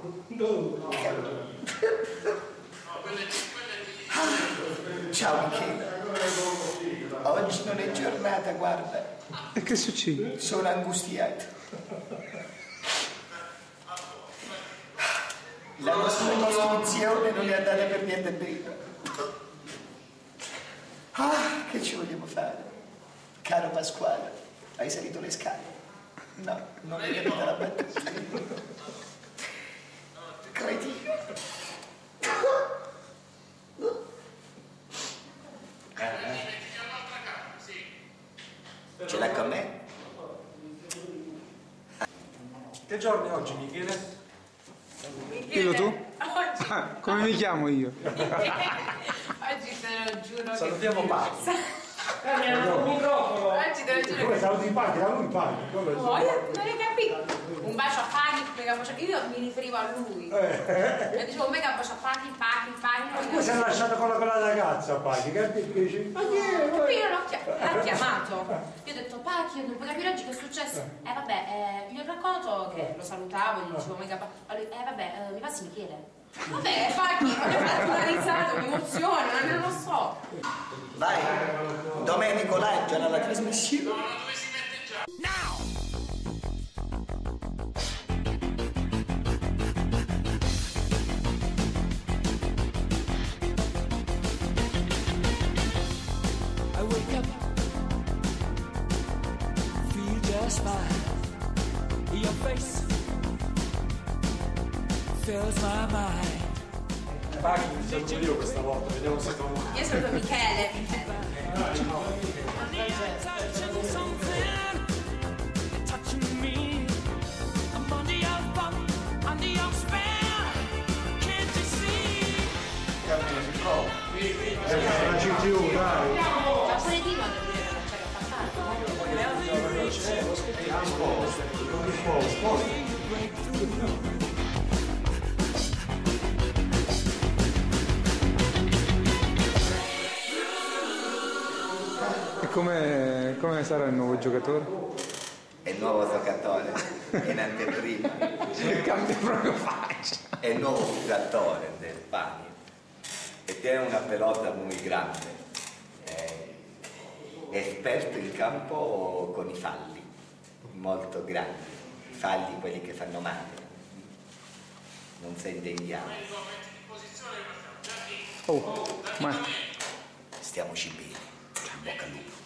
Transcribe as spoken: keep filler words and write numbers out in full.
Ah, ciao Michele. Oggi non è giornata, guarda. E che succede? Sono angustiato. La nostra costruzione non è andata per niente bene. Ah, che ci vogliamo fare? Caro Pasquale, hai salito le scale? No, non hai capito la battuta. Cretino. Ce l'ha con me? Che giorno è oggi, Michele? Dillo tu? Ah, come mi chiamo io? Oggi te lo giuro. Salutiamo Paolo. Oggi te lo giuro. Come saluti in parte? Da lui in parte. Oh, io non hai capito. Un bacio a Pani, io mi riferivo a lui. E dicevo un mega bacio a Pani, Pani, Pani. Poi si è lasciato con la quella ragazza, Pani, che dice? Ma chi è? Io l'ho chiamato. Io ho detto, Pachi, non puoi capire oggi che è successo? Eh vabbè, eh, gli ho raccontato che lo salutavo, gli dicevo mega bacio. Eh vabbè, eh, mi passi Michele? Vabbè, Pachi, mi ha fatto una risata, mi emoziona, non lo so. Vai, Domenico Laggio alla trasmissione. No, dove si mette già? Now! I wake up, feel just fine. Your face fills my mind. Paghi, ti saluto io questa volta, vediamo se trovo. Io saluto Michele. La C T U, dai! Ma pure Dino ha detto che non c'è da E come, come sarà il nuovo giocatore? È il nuovo giocatore, è in anteprima. Cambia proprio faccia. È il nuovo giocatore del Pani. E tiene una pelota molto grande. È esperto in campo con i falli, molto grandi. I falli, quelli che fanno male. Non si intendiamo. Oh, ma... Stiamoci bene. Bocca al lupo.